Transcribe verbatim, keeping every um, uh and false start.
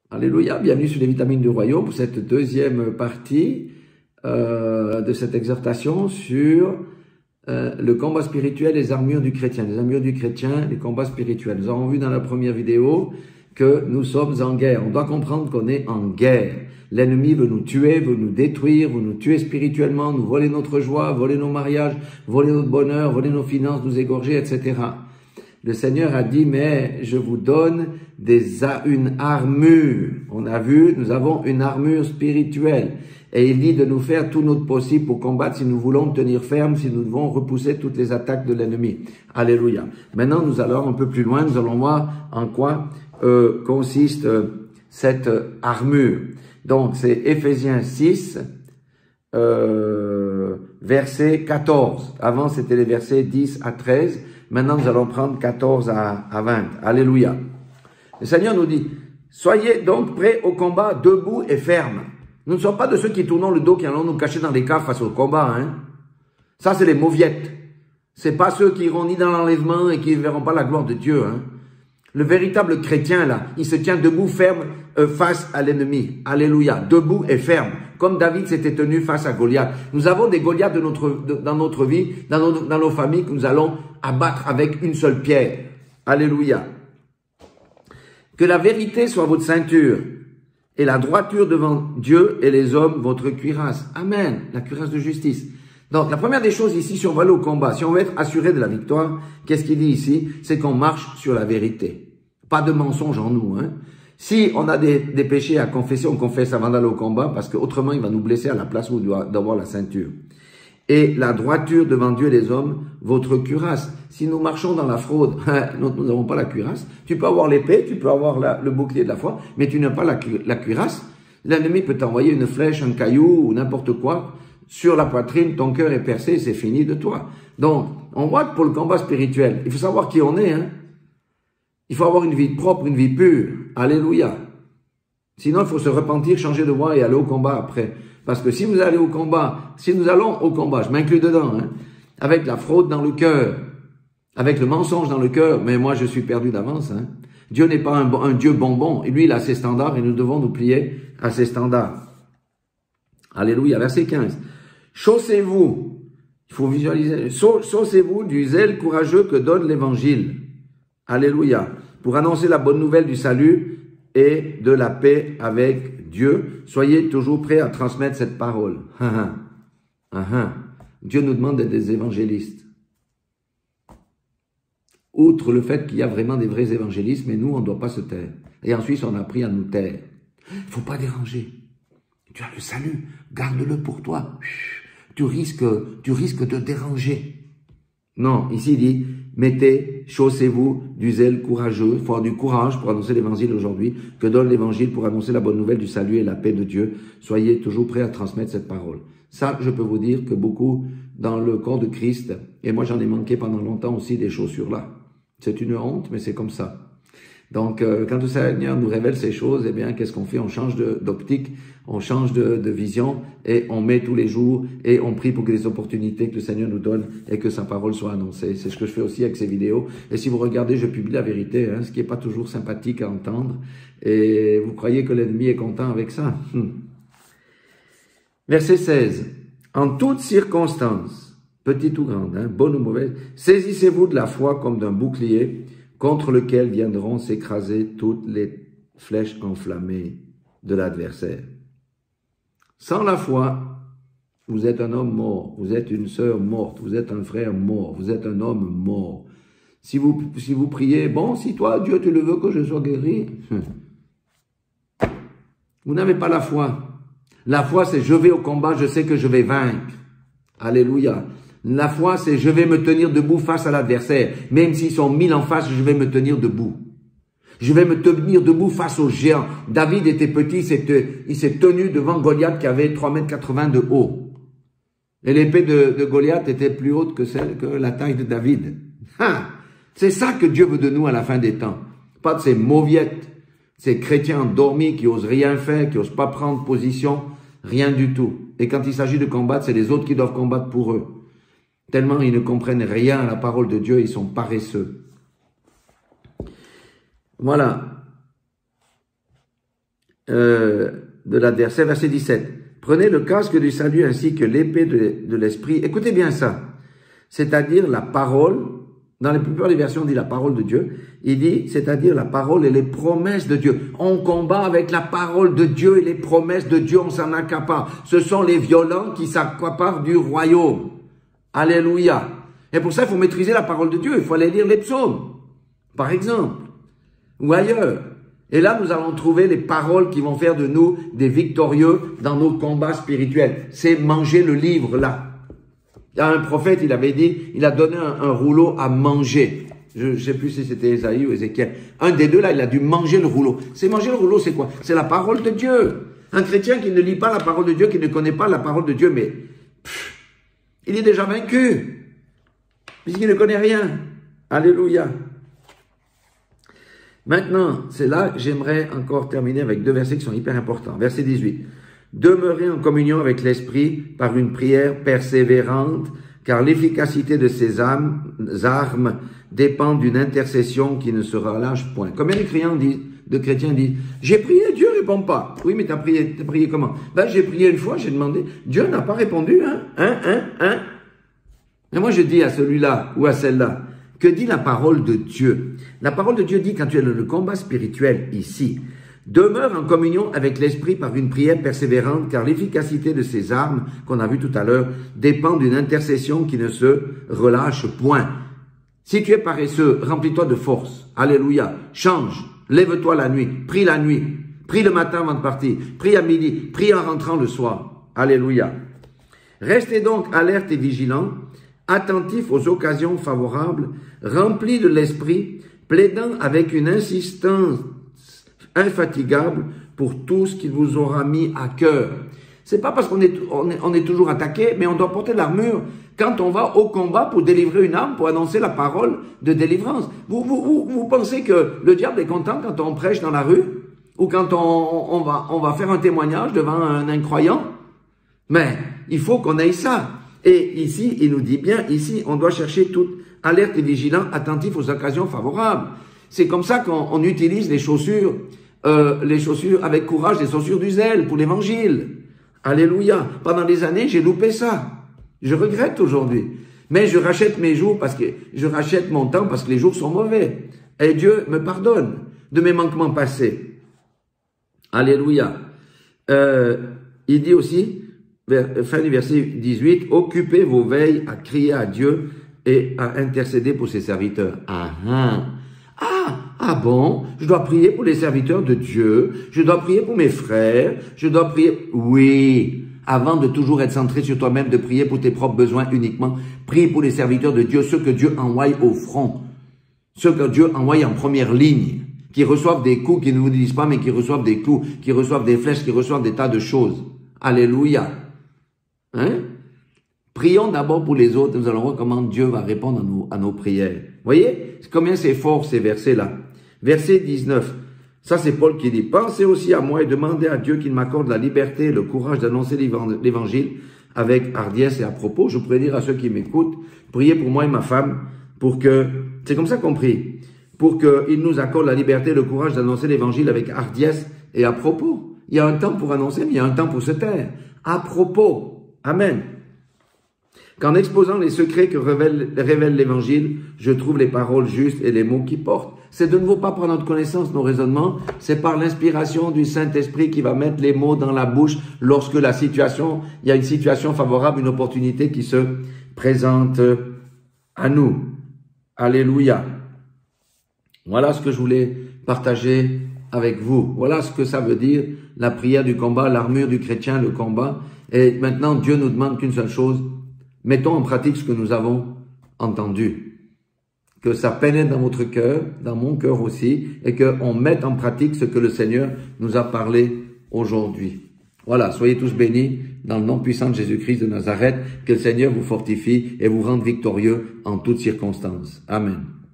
Alléluia, bienvenue sur les vitamines du royaume pour cette deuxième partie euh, de cette exhortation sur euh, le combat spirituel, les armures du chrétien. Les armures du chrétien, les combats spirituels. Nous avons vu dans la première vidéo que nous sommes en guerre. On doit comprendre qu'on est en guerre. L'ennemi veut nous tuer, veut nous détruire, veut nous tuer spirituellement, nous voler notre joie, voler nos mariages, voler notre bonheur, voler nos finances, nous égorger, et cetera. Le Seigneur a dit, mais je vous donne des, une armure. On a vu, nous avons une armure spirituelle. Et il dit de nous faire tout notre possible pour combattre si nous voulons tenir ferme, si nous devons repousser toutes les attaques de l'ennemi. Alléluia. Maintenant, nous allons un peu plus loin, nous allons voir en quoi euh, consiste euh, cette armure. Donc, c'est Éphésiens six, euh, verset quatorze. Avant, c'était les versets dix à treize. Maintenant, nous allons prendre quatorze à vingt. Alléluia. Le Seigneur nous dit, soyez donc prêts au combat, debout et fermes. Nous ne sommes pas de ceux qui tournons le dos, qui allons nous cacher dans des caves face au combat. Hein. Ça, c'est les mauviettes. C'est pas ceux qui iront ni dans l'enlèvement et qui ne verront pas la gloire de Dieu. Hein. Le véritable chrétien, là, il se tient debout, ferme, euh, face à l'ennemi. Alléluia. Debout et ferme. Comme David s'était tenu face à Goliath. Nous avons des Goliaths de notre, de, dans notre vie, dans nos, dans nos familles, que nous allons abattre avec une seule pierre. Alléluia. Que la vérité soit votre ceinture et la droiture devant Dieu et les hommes votre cuirasse. Amen. La cuirasse de justice. Donc, la première des choses ici, si on va aller au combat, si on veut être assuré de la victoire, qu'est-ce qu'il dit ici? C'est qu'on marche sur la vérité. Pas de mensonge en nous, hein. Si on a des, des péchés à confesser, on confesse avant d'aller au combat, parce qu'autrement, il va nous blesser à la place où on doit avoir la ceinture. Et la droiture devant Dieu et les hommes, votre cuirasse. Si nous marchons dans la fraude, nous n'avons pas la cuirasse. Tu peux avoir l'épée, tu peux avoir la, le bouclier de la foi, mais tu n'as pas la, la cuirasse. L'ennemi peut t'envoyer une flèche, un caillou ou n'importe quoi sur la poitrine, ton cœur est percé, c'est fini de toi. Donc, on voit que pour le combat spirituel, il faut savoir qui on est, hein. Il faut avoir une vie propre, une vie pure. Alléluia. Sinon, il faut se repentir, changer de voie et aller au combat après. Parce que si vous allez au combat, si nous allons au combat, je m'inclus dedans, hein, avec la fraude dans le cœur, avec le mensonge dans le cœur, mais moi je suis perdu d'avance. Hein. Dieu n'est pas un, un Dieu bonbon. Et lui, il a ses standards et nous devons nous plier à ses standards. Alléluia. Verset quinze. Chaussez-vous. Il faut visualiser. Chaussez-vous du zèle courageux que donne l'évangile. Alléluia. Pour annoncer la bonne nouvelle du salut et de la paix avec Dieu. Soyez toujours prêts à transmettre cette parole. Dieu nous demande d'être des évangélistes. Outre le fait qu'il y a vraiment des vrais évangélistes, mais nous, on ne doit pas se taire. Et en Suisse, on a appris à nous taire. Il ne faut pas déranger. Tu as le salut, garde-le pour toi. Tu risques, tu risques de déranger. Non, ici il dit, mettez, chaussez-vous du zèle courageux, il faut avoir du courage pour annoncer l'évangile aujourd'hui, que donne l'évangile pour annoncer la bonne nouvelle du salut et la paix de Dieu. Soyez toujours prêts à transmettre cette parole. Ça, je peux vous dire que beaucoup dans le corps de Christ, et moi j'en ai manqué pendant longtemps aussi des chaussures là. C'est une honte, mais c'est comme ça. Donc, euh, quand le Seigneur nous révèle ces choses, eh bien, qu'est-ce qu'on fait? On change d'optique, on change de, de vision et on met tous les jours et on prie pour que les opportunités que le Seigneur nous donne et que sa parole soit annoncée. C'est ce que je fais aussi avec ces vidéos. Et si vous regardez, je publie la vérité, hein, ce qui n'est pas toujours sympathique à entendre. Et vous croyez que l'ennemi est content avec ça? hum. Verset seize. En toutes circonstances, petite ou grande, hein, bonne ou mauvaise, saisissez-vous de la foi comme d'un bouclier contre lequel viendront s'écraser toutes les flèches enflammées de l'adversaire. Sans la foi, vous êtes un homme mort, vous êtes une sœur morte, vous êtes un frère mort, vous êtes un homme mort. Si vous, si vous priez, bon, si toi, Dieu, tu le veux que je sois guéri, vous n'avez pas la foi. La foi, c'est je vais au combat, je sais que je vais vaincre. Alléluia. La foi, c'est je vais me tenir debout face à l'adversaire. Même s'ils sont mille en face, je vais me tenir debout. Je vais me tenir debout face aux géants. David était petit, il s'est tenu devant Goliath qui avait trois mètres quatre-vingts de haut. Et l'épée de, de Goliath était plus haute que celle que la taille de David. Ah, c'est ça que Dieu veut de nous à la fin des temps. Pas de ces mauviettes, ces chrétiens endormis qui osent rien faire, qui osent pas prendre position, rien du tout. Et quand il s'agit de combattre, c'est les autres qui doivent combattre pour eux. Tellement ils ne comprennent rien à la parole de Dieu, ils sont paresseux. Voilà. euh, de l'adversaire. Verset dix-sept. Prenez le casque du salut ainsi que l'épée de, de l'esprit. Écoutez bien ça. C'est-à-dire la parole. Dans la plupart des versions, on dit la parole de Dieu. Il dit, c'est-à-dire la parole et les promesses de Dieu. On combat avec la parole de Dieu et les promesses de Dieu, on s'en accapare. Ce sont les violents qui s'accaparent du royaume. Alléluia. Et pour ça, il faut maîtriser la parole de Dieu. Il faut aller lire les psaumes, par exemple, ou ailleurs. Et là, nous allons trouver les paroles qui vont faire de nous des victorieux dans nos combats spirituels. C'est manger le livre, là. Il y a un prophète, il avait dit, il a donné un, un rouleau à manger. Je ne sais plus si c'était Ésaïe ou Ézéchiel. Un des deux, là, il a dû manger le rouleau. C'est manger le rouleau, c'est quoi? C'est la parole de Dieu. Un chrétien qui ne lit pas la parole de Dieu, qui ne connaît pas la parole de Dieu, mais pff, il est déjà vaincu, puisqu'il ne connaît rien. Alléluia. Maintenant, c'est là que j'aimerais encore terminer avec deux versets qui sont hyper importants. Verset dix-huit. Demeurez en communion avec l'Esprit par une prière persévérante, car l'efficacité de ces âmes, armes dépend d'une intercession qui ne se relâche point. Combien de chrétiens disent, de chrétiens disent, j'ai prié, Dieu ne répond pas. Oui, mais tu as prié, t'as prié comment? Ben, j'ai prié une fois, j'ai demandé, Dieu n'a pas répondu, hein, hein, hein, hein. Et moi, je dis à celui-là ou à celle-là, que dit la parole de Dieu? La parole de Dieu dit, quand tu es dans le combat spirituel ici, demeure en communion avec l'Esprit par une prière persévérante, car l'efficacité de ces armes, qu'on a vu tout à l'heure, dépend d'une intercession qui ne se relâche point. Si tu es paresseux, remplis-toi de force. Alléluia. Change. Lève-toi la nuit. Prie la nuit. Prie le matin avant de partir. Prie à midi. Prie en rentrant le soir. Alléluia. Restez donc alertes et vigilants, attentifs aux occasions favorables, remplis de l'Esprit, plaidant avec une insistance infatigable pour tout ce qu'il vous aura mis à cœur. C'est pas parce qu'on est, on est, on est toujours attaqué, mais on doit porter l'armure quand on va au combat pour délivrer une âme, pour annoncer la parole de délivrance. Vous, vous, vous, vous pensez que le diable est content quand on prêche dans la rue ou quand on, on, va, on va faire un témoignage devant un incroyant? Mais il faut qu'on ait ça. Et ici, il nous dit bien, ici, on doit chercher toute alerte et vigilant, attentif aux occasions favorables. C'est comme ça qu'on on utilise les chaussures, euh, les chaussures avec courage, les chaussures du zèle pour l'évangile. Alléluia. Pendant des années, j'ai loupé ça. Je regrette aujourd'hui. Mais je rachète mes jours parce que, je rachète mon temps parce que les jours sont mauvais. Et Dieu me pardonne de mes manquements passés. Alléluia. Euh, il dit aussi, fin du verset dix-huit, occupez vos veilles à crier à Dieu et à intercéder pour ses serviteurs. Ah, ah. Ah, ah bon, je dois prier pour les serviteurs de Dieu, je dois prier pour mes frères, je dois prier... Oui, avant de toujours être centré sur toi-même, de prier pour tes propres besoins uniquement, prie pour les serviteurs de Dieu, ceux que Dieu envoie au front, ceux que Dieu envoie en première ligne, qui reçoivent des coups, qui ne vous disent pas, mais qui reçoivent des coups, qui reçoivent des flèches, qui reçoivent des tas de choses. Alléluia. Hein? Prions d'abord pour les autres, nous allons voir comment Dieu va répondre à nos, à nos prières. Voyez combien c'est fort ces versets-là. Verset dix-neuf, ça c'est Paul qui dit, pensez aussi à moi et demandez à Dieu qu'il m'accorde la liberté et le courage d'annoncer l'évangile avec hardiesse et à propos. Je pourrais dire à ceux qui m'écoutent, priez pour moi et ma femme, pour que, c'est comme ça qu'on prie, pour qu'il nous accorde la liberté et le courage d'annoncer l'évangile avec hardiesse et à propos. Il y a un temps pour annoncer, mais il y a un temps pour se taire. À propos. Amen. Qu'en exposant les secrets que révèle, révèle l'évangile, je trouve les paroles justes et les mots qui portent. C'est de nouveau pas par notre connaissance, nos raisonnements, c'est par l'inspiration du Saint-Esprit qui va mettre les mots dans la bouche lorsque la situation, il y a une situation favorable, une opportunité qui se présente à nous. Alléluia. Voilà ce que je voulais partager avec vous. Voilà ce que ça veut dire, la prière du combat, l'armure du chrétien, le combat. Et maintenant, Dieu nous demande qu'une seule chose, mettons en pratique ce que nous avons entendu. Que ça pénètre dans votre cœur, dans mon cœur aussi, et qu'on mette en pratique ce que le Seigneur nous a parlé aujourd'hui. Voilà, soyez tous bénis dans le nom puissant de Jésus-Christ de Nazareth, que le Seigneur vous fortifie et vous rende victorieux en toutes circonstances. Amen.